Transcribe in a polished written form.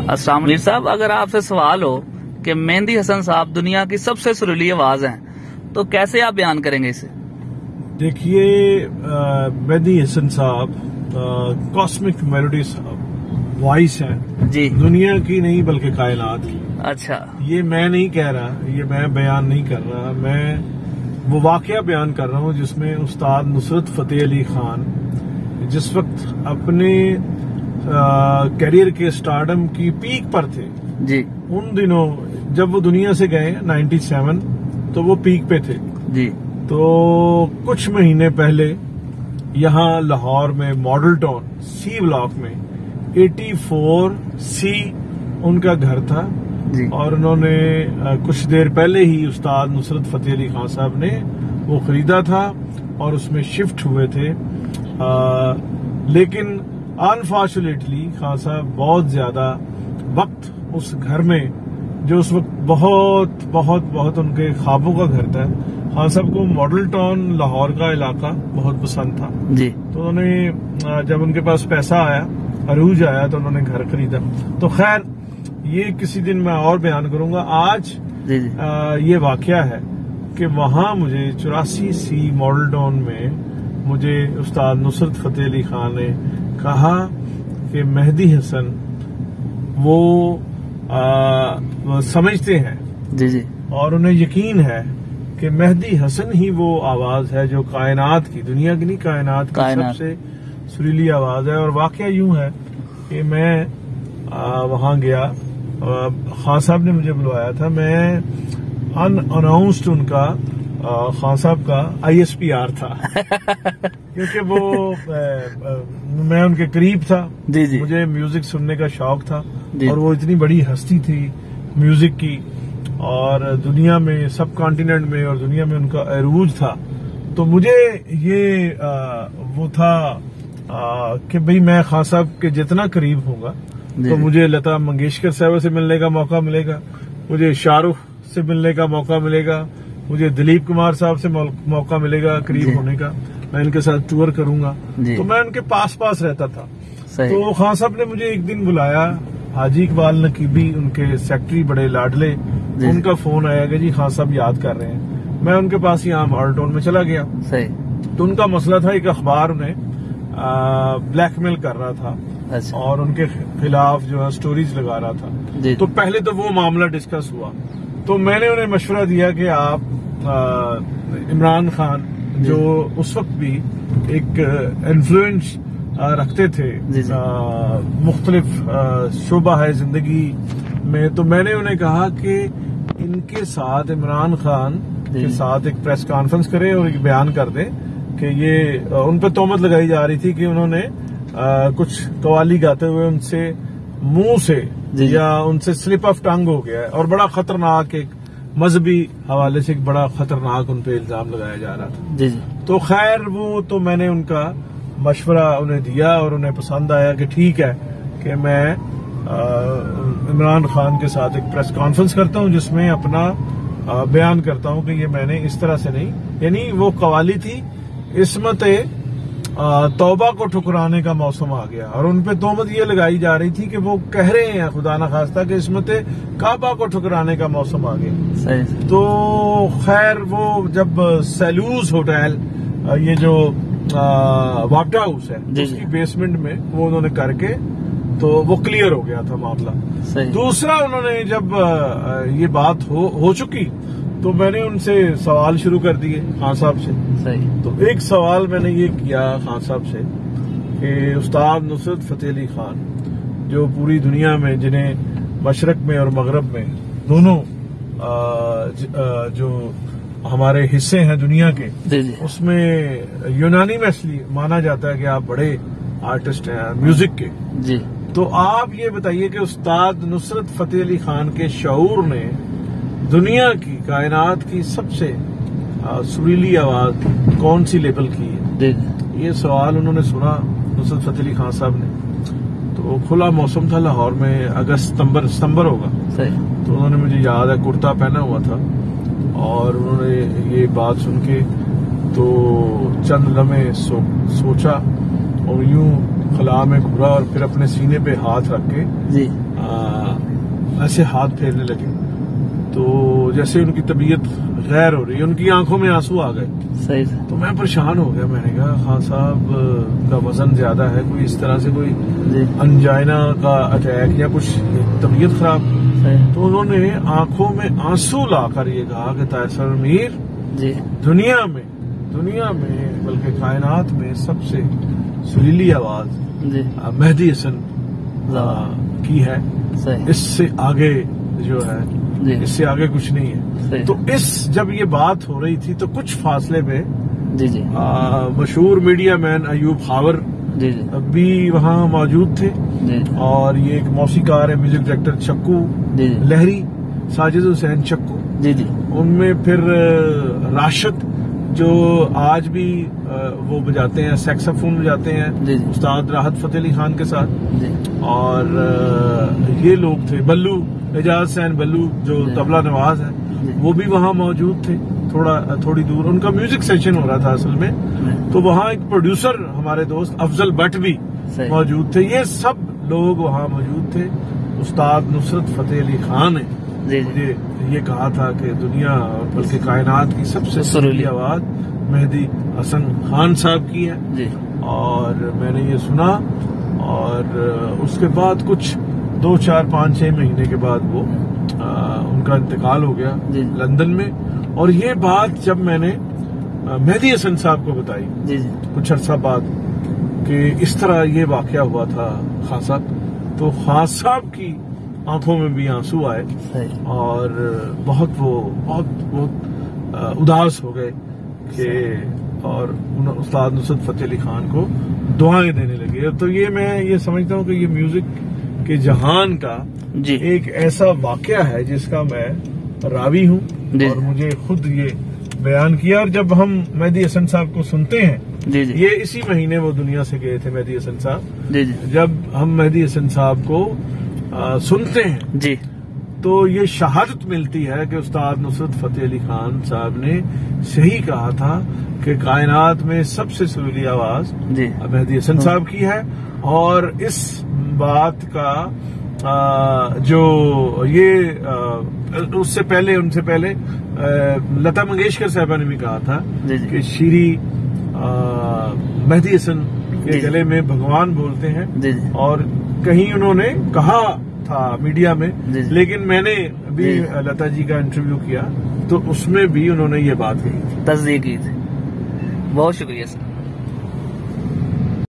अस्सलाम वालेकुम साहब, अगर आपसे सवाल हो कि मेहंदी हसन साहब दुनिया की सबसे सुरीली आवाज हैं तो कैसे आप बयान करेंगे इसे? देखिए, मेहंदी हसन साहब कॉस्मिक मेलोडी वॉइस है जी, दुनिया की नहीं बल्कि कायनात की। अच्छा, ये मैं नहीं कह रहा, ये मैं बयान नहीं कर रहा, मैं वो वाकया बयान कर रहा हूँ जिसमें उस्ताद नुसरत फतेह अली खान जिस वक्त अपने करियर के स्टारडम की पीक पर थे जी उन दिनों जब वो दुनिया से गए 97, तो वो पीक पे थे जी। तो कुछ महीने पहले यहाँ लाहौर में मॉडल टाउन सी ब्लॉक में 84C उनका घर था जी। और उन्होंने कुछ देर पहले ही उस्ताद नुसरत फतेह अली खान साहब ने वो खरीदा था और उसमें शिफ्ट हुए थे। लेकिन अनफॉर्चुनेटली खान साहब बहुत ज्यादा वक्त उस घर में, जो उस वक्त बहुत बहुत बहुत उनके ख्वाबों का घर था, खान साहब को मॉडल टाउन लाहौर का इलाका बहुत पसंद था जी। तो उन्होंने जब उनके पास पैसा आया, अरूज आया, तो उन्होंने घर खरीदा। तो खैर ये किसी दिन मैं और बयान करूंगा। आज जी जी। ये वाकया है कि वहां मुझे 84C मॉडल टाउन में मुझे उस्ताद नुसरत फतेह अली खान ने कहा कि मेहंदी हसन वो समझते हैं जी जी। और उन्हें यकीन है कि मेहंदी हसन ही वो आवाज है जो कायनात की, दुनिया की नहीं कायनात की सबसे सुरीली आवाज है। और वाकया यूं है कि मैं वहां गया, खान साहब ने मुझे बुलवाया था, मैं अनअनाउंस्ड उनका खान साहब का ISPR था क्योंकि वो मैं उनके करीब था जी जी। मुझे म्यूजिक सुनने का शौक था जी। और वो इतनी बड़ी हस्ती थी म्यूजिक की और दुनिया में, सब कॉन्टिनेंट में और दुनिया में उनका अरूज था। तो मुझे ये वो था कि भाई मैं खान साहब के जितना करीब होऊंगा तो मुझे लता मंगेशकर साहब से मिलने का मौका मिलेगा, मुझे शाहरुख से मिलने का मौका मिलेगा, मुझे दिलीप कुमार साहब से मौका मिलेगा करीब होने का, मैं इनके साथ टूर करूंगा। तो मैं उनके पास रहता था। तो खान साहब ने मुझे एक दिन बुलाया, हाजी इकबाल नकीबी उनके सेक्रेटरी बड़े लाडले, उनका फोन आया कि जी खान साहब याद कर रहे हैं। मैं उनके पास यहाँ मॉडल टाउन में चला गया। तो उनका मसला था, एक अखबार उन्हें ब्लैकमेल कर रहा था। अच्छा। और उनके खिलाफ जो है स्टोरीज लगा रहा था। तो पहले तो वो मामला डिस्कस हुआ, तो मैंने उन्हें मशवरा दिया कि आप इमरान खान जो उस वक्त भी एक इन्फ्लुएंस रखते थे, मुख्तलिफ शोबा है जिंदगी में, तो मैंने उन्हें कहा कि इनके साथ इमरान खान के साथ एक प्रेस कॉन्फ्रेंस करें और एक बयान कर दें कि ये उन पर तोहमत लगाई जा रही थी कि उन्होंने कुछ कवाली गाते हुए उनसे मुंह से या उनसे स्लिप ऑफ टंग हो गया है और बड़ा खतरनाक, एक मजहबी हवाले से एक बड़ा खतरनाक उन पे इल्जाम लगाया जा रहा था। जी जी। तो खैर वो तो मैंने उनका मशवरा उन्हें दिया और उन्हें पसंद आया कि ठीक है कि मैं इमरान खान के साथ एक प्रेस कॉन्फ्रेंस करता हूं जिसमें अपना बयान करता हूं कि ये मैंने इस तरह से नहीं, यानी वो कवाली थी इस्मत तौबा को ठुकराने का मौसम आ गया और उनपे तोहमत ये लगाई जा रही थी कि वो कह रहे हैं खुदा न खास्ता कि इस्मत काबा को ठुकराने का मौसम आ गया। सही। तो खैर वो जब सैलूस होटल, ये जो वापडा हाउस है उसकी बेसमेंट में वो उन्होंने करके, तो वो क्लियर हो गया था मामला। सही। दूसरा उन्होंने जब ये बात हो चुकी तो मैंने उनसे सवाल शुरू कर दिए खान साहब से। सही। तो एक सवाल मैंने ये किया खान साहब से कि उस्ताद नुसरत फतेह अली खान जो पूरी दुनिया में, जिन्हें मशरक में और मगरब में दोनों जो हमारे हिस्से हैं दुनिया के, उसमें यूनानी में असली माना जाता है कि आप बड़े आर्टिस्ट हैं म्यूजिक के। जी। तो आप ये बताइए कि उस्ताद नुसरत फतेह अली खान के शऊर ने दुनिया की, कायनात की सबसे सुरीली आवाज कौन सी लेवल की है? ये सवाल उन्होंने सुना नुसरत फतेह अली खान साहब ने। तो खुला मौसम था लाहौर में, अगस्त सितंबर होगा। तो उन्होंने, मुझे याद है, कुर्ता पहना हुआ था और उन्होंने ये बात सुन के तो चंद लम्हे सोचा और यूं खला में घुरा और फिर अपने सीने पे हाथ रख के ऐसे हाथ फेरने लगे, तो जैसे उनकी तबीयत गैर हो रही है, उनकी आंखों में आंसू आ गए। सही। तो मैं परेशान हो गया, मैंने कहा खान साहब का वजन ज्यादा है, कोई इस तरह से कोई अंजाइना का अटैक या कुछ तबीयत खराब। तो उन्होंने आंखों में आंसू लाकर ये कहा कि ताहिर अमीर जी दुनिया में बल्कि कायनात में सबसे सुरीली आवाज जी मेहदी हसन की है, इससे आगे जो है इससे आगे कुछ नहीं है। तो जब ये बात हो रही थी तो कुछ फासले पे जी मशहूर मीडिया मैन अयूब खावर भी वहाँ मौजूद थे, और ये एक मौसीकार है, म्यूजिक डायरेक्टर चक्कू लहरी, साजिद हुसैन चक्कू जी उनमें फिर राशिद जो आज भी वो बजाते हैं, सैक्सोफोन बजाते हैं उस्ताद राहत फतेह अली खान के साथ, और ये लोग थे बल्लू एजाज सैन बल्लू जो तबला नवाज है, वो भी वहाँ मौजूद थे। थोड़ी दूर उनका म्यूजिक सेशन हो रहा था असल में, तो वहाँ एक प्रोड्यूसर हमारे दोस्त अफजल भट्ट भी मौजूद थे। ये सब लोग वहाँ मौजूद थे। उस्ताद नुसरत फतेह अली खान ने मुझे ये कहा था कि दुनिया बल्कि कायनात की सबसे सुरीली आवाज मेहदी हसन खान साहब की है, और मैंने ये सुना, और उसके बाद कुछ 2, 4, 5, 6 महीने के बाद वो उनका इंतकाल हो गया लंदन में। और ये बात जब मैंने मेहदी हसन साहब को बताई कुछ अर्सा बाद कि इस तरह ये वाकया हुआ था खान साहब, तो खान साहब की आंखों में भी आंसू आए, और बहुत उदास हो गए कि, और उस्ताद नुसरत फतेह अली खान को दुआएं देने लगे। तो ये मैं ये समझता हूँ कि ये म्यूजिक के जहान का एक ऐसा वाकया है जिसका मैं रावी हूँ, और मुझे खुद ये बयान किया। और जब हम मेहदी हसन साहब को सुनते हैं, ये इसी महीने वो दुनिया से गए थे मेहदी हसन साहब, जब हम मेहदी हसन साहब को सुनते हैं तो ये शहादत मिलती है कि उस्ताद नुसरत फतेह अली खान साहब ने सही कहा था कि कायनात में सबसे सुरीली आवाज मेहदी हसन साहब की है। और इस बात का जो ये उनसे पहले लता मंगेशकर साहबा ने भी कहा था कि श्री मेहदी हसन के गले में भगवान बोलते हैं, और कहीं उन्होंने कहा था मीडिया में, लेकिन मैंने भी लता जी का इंटरव्यू किया तो उसमें भी उन्होंने ये बात कही, तस्दीक की थी। बहुत शुक्रिया सर।